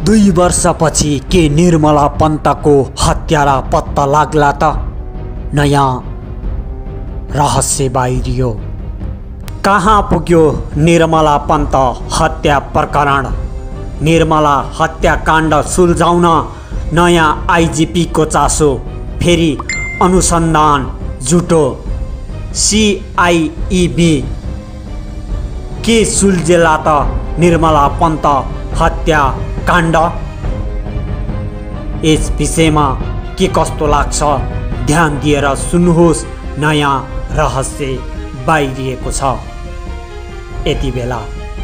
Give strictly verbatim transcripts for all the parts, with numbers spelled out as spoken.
दुई वर्षपछि के निर्मला पन्तको हत्यारा पत्ता लाग्ला त? नयाँ रहस्य बाहिरियो। कहाँ पुग्यो निर्मला पन्त हत्या प्रकरण? निर्मला हत्याकाण्ड सुल्झाउन नयाँ आइजिपी को चासो, फेरि अनुसन्धान जुटो। सिआइबी के सुल्झेला त निर्मला पन्त हत्याकाण्ड? यस विषयमा के कस्तो लाग्छ ध्यान दिएर सुन्नुहोस्। नयाँ रहस्य बाहिरिएको छ यति बेला।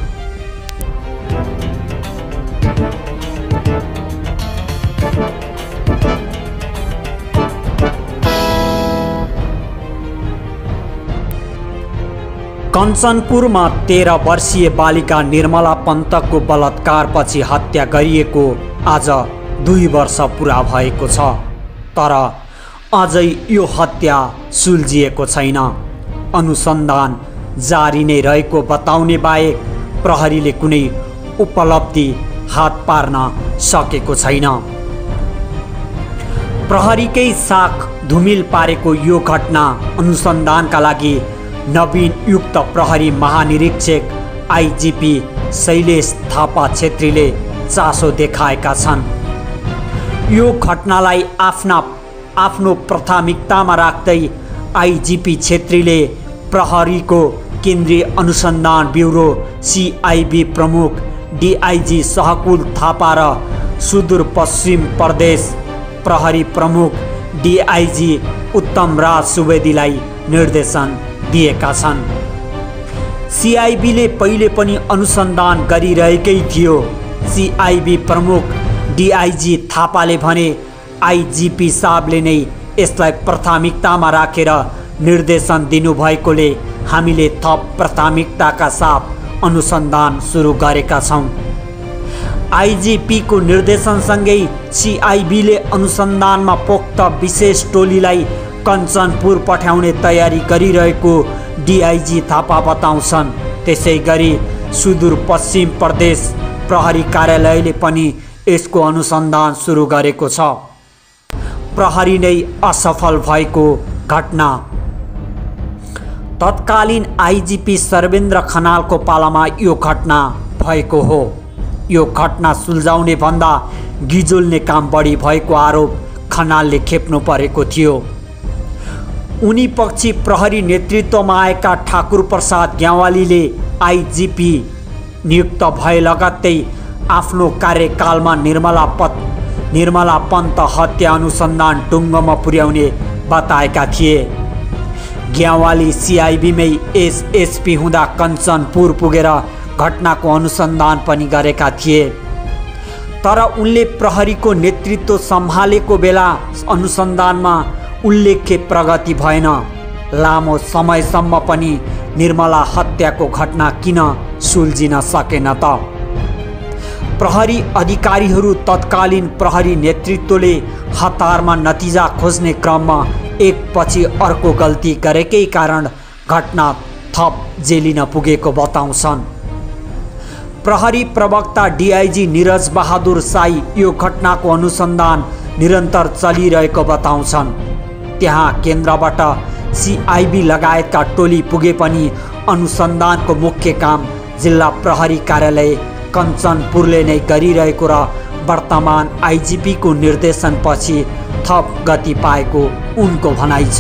कञ्चनपुरमा तेह्र वर्षीय बालिका निर्मला पन्तको बलात्कारपछि हत्या गरिएको आज दुई वर्ष पुरा भएको छ। तर अझै यो हत्या सुल्झिएको छैन। अनुसन्धान जारी नै रहेको बताउने बाहेक प्रहरीले कुनै उपलब्धि हात पार्न सकेको छैन। प्रहरीकै साख धुमिल पारेको यो घटना अनुसन्धानका लागि नवीन युक्त प्रहरी महानिरीक्षक आइजिपी शैलेश थापा छेत्रीले चासो देखाएका छन्। यो घटनालाई आफ्ना आफ्नो प्राथमिकतामा राख्दै आइजिपी छेत्रीले प्रहरीको केन्द्रीय अनुसन्धान ब्युरो सिआइबी प्रमुख डिआइजी सहकुल थापा र सुदूरपश्चिम प्रदेश प्रहरी प्रमुख डिआइजी उत्तम राज सुवेदीलाई निर्देशन दिएका छन्। सिआइबीले पहिले पनि अनुसन्धान गरिरहेकै थियो। सिआइबी प्रमुख डिआइजी थापाले भने आइजिपी साहबले नै यसलाई प्राथमिकतामा राखेर निर्देशन दिनुभएकोले हामीले थप प्राथमिकताका साथ अनुसन्धान सुरु गरेका छौँ। आइजिपीको निर्देशनसँगै सिआइबीले अनुसन्धानमा पोख्त विशेष टोलीलाई कञ्चनपुर पठाउने तयारी गरिरहेको डिआइजी थापा बताउँछन्। त्यसै गरी सुदूरपश्चिम प्रदेश प्रहरी कार्यालयले पनि यसको अनुसन्धान सुरु गरेको छ। प्रहरी नै असफल भएको घटना। तत्कालीन आइजिपी सर्वेन्द्र खनालको पालामा यो घटना भएको हो। यो घटना सुल्झाउने भन्दा गिजोल्ने काम बढी भएको आरोप खनालले खेप्नु परेको थियो। उनी पक्षी प्रहरी नेतृत्वमा आएका ठाकुर प्रसाद ग्यावालीले आइजिपी नियुक्त भए लगत्तै आफ्नो कार्यकालमा निर्मला पत निर्मला पन्त हत्या अनुसन्धान टुङ्गोमा पुर्याउने बताएका थिए। ग्यावाली सिआइबीमै एसएसपी हुँदा कञ्चनपुर पुगेर घटनाको अनुसन्धान पनि गरेका थिए। तर उनले प्रहरीको नेतृत्व सम्हालेको बेला अनुसन्धानमा उल्लेख्य प्रगति भएन। लामो समयसम्म पनि निर्मला हत्याको घटना किन सुल्झिन सकेन त? प्रहरी अधिकारीहरू तत्कालीन प्रहरी नेतृत्वले हतारमा नतिजा खोज्ने क्रममा एकपछि अर्को गल्ती गरेकै कारण घटना थप जेलिन पुगेको बताउँछन्। प्रहरी प्रवक्ता डिआइजी निरज बहादुर साई यो घटनाको अनुसन्धान निरन्तर चलिरहेको बताउँछन्। त्यहाँ केन्द्रबाट सिआइबी लगायतका टोली पुगे पनि अनुसन्धानको मुख्य काम जिल्ला प्रहरी कार्यालय कञ्चनपुरले नै गरिरहेको र वर्तमान आइजिपीको निर्देशनपछि थप गति पाएको उनको भनाइ छ।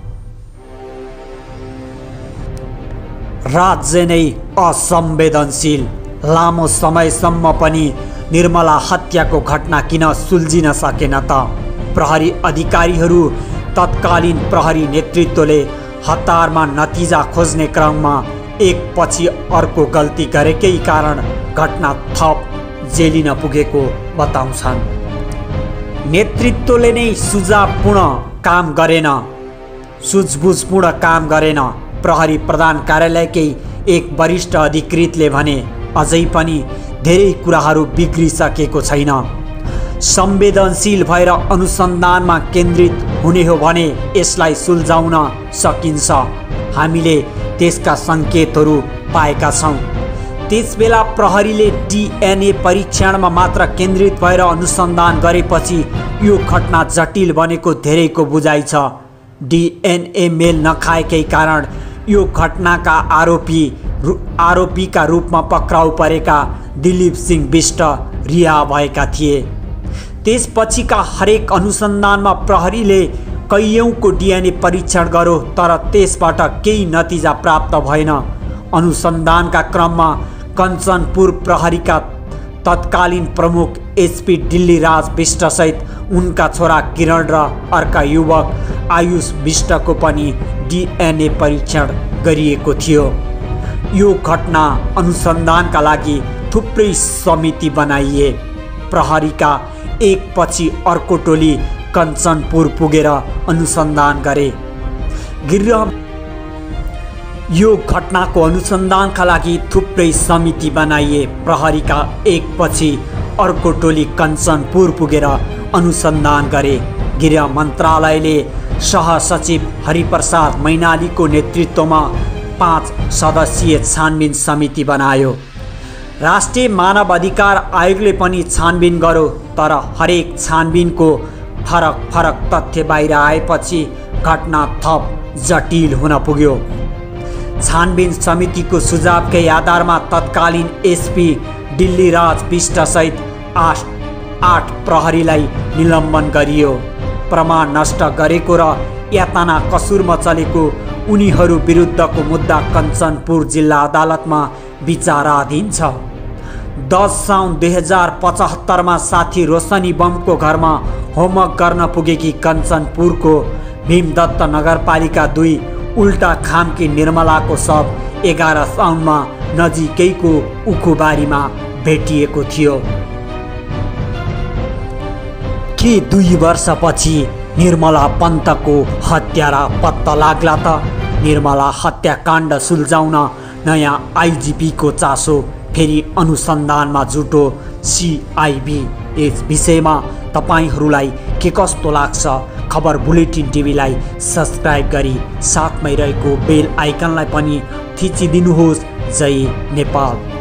राज्य नै असंवेदनशील। लामो समयसम्म पनि निर्मला हत्याको घटना किन सुल्झिन सकेन त? प्रहरी अधिकारीहरू तत्कालीन प्रहरी नेतृत्वले हतारमा नतिजा खोज्ने क्रममा एकपछि अर्को गल्ती गरेकै कारण घटना थप जेलिन पुगेको बताउँछन्। नेतृत्वले नै सुझावपूर्ण काम गरेन, सुझबुझपूर्ण काम गरेन। प्रहरी प्रधान कार्यालयकै एक वरिष्ठ अधिकृतले भने अझै पनि धेरै कुराहरू बिग्रिसकेको छैन। संवेदनशील भएर अनुसन्धानमा केन्द्रित हुने हो भने यसलाई सुल्झाउन सकिन्छ। हामीले त्यसका सङ्केतहरू पाएका छौँ। त्यसबेला प्रहरीले डिएनए परीक्षणमा मात्र केन्द्रित भएर अनुसन्धान गरेपछि यो घटना जटिल बनेको धेरैको बुझाइ छ। डिएनए मेल नखाएकै कारण यो घटनाका आरोपी आरोपीका रूपमा पक्राउ परेका दिलीप सिंह बिष्ट रिहा भएका थिए। त्यसपछिका हरेक अनुसन्धानमा प्रहरीले कैयौँको डिएनए परीक्षण गर्यो, तर त्यसबाट केही नतिजा प्राप्त भएन। अनुसन्धानका क्रममा कञ्चनपुर प्रहरीका तत्कालीन प्रमुख एसपी दिल्लीराज बिष्टसहित उनका छोरा किरण र अर्का युवक आयुष बिष्टको पनि डिएनए परीक्षण गरिएको थियो। यो घटना अनुसन्धानका लागि थुप्रै समिति बनाइए। प्रहरीका एकपछि अर्को टोली कञ्चनपुर पुगेर अनुसन्धान गरे। गिरह यो घटनाको अनुसन्धानका लागि थुप्रै समिति बनाइए। प्रहरीका एकपछि अर्को टोली कञ्चनपुर पुगेर अनुसन्धान गरे। गृह मन्त्रालयले सहसचिव हरिप्रसाद मैनालीको नेतृत्वमा पाँच सदस्यीय छानबिन समिति बनायो। राष्ट्रिय मानव अधिकार आयोगले पनि छानबिन गर्यो, तर हरेक छानबिनको फरक फरक तथ्य बाहिर आएपछि घटना थप जटिल हुन पुग्यो। छानबिन समितिको सुझावकै आधारमा तत्कालीन एसपी दिल्लीराज बिष्टसहित आठ आठ प्रहरीलाई निलम्बन गरियो। प्रमाण नष्ट गरेको र यातना कसुरमा चलेको उनीहरू विरुद्धको मुद्दा कञ्चनपुर जिल्ला अदालतमा विचाराधीन छ। दस साउन दुई हजार पचहत्तरमा साथी रोशनी बमको घरमा होमवर्क गर्न पुगेकी कञ्चनपुरको भीमदत्त नगरपालिका दुई उल्टा खामकी निर्मलाको शव एघार साउनमा नजिकैको उखुबारीमा भेटिएको थियो। के दुई वर्षपछि निर्मला पन्तको हत्यारा पत्ता लाग्ला त? निर्मला हत्याकाण्ड सुल्झाउन नयाँ आइजिपीको चासो फेरि अनुसन्धानमा जुटो सिआइबी। यस विषयमा तपाईहरूलाई के कस्तो लाग्छ? खबर बुलेटिन टिभीलाई सब्सक्राइब गरी साथमै रहेको बेल आइकनलाई पनि थिचिदिनुहोस्। जय नेपाल।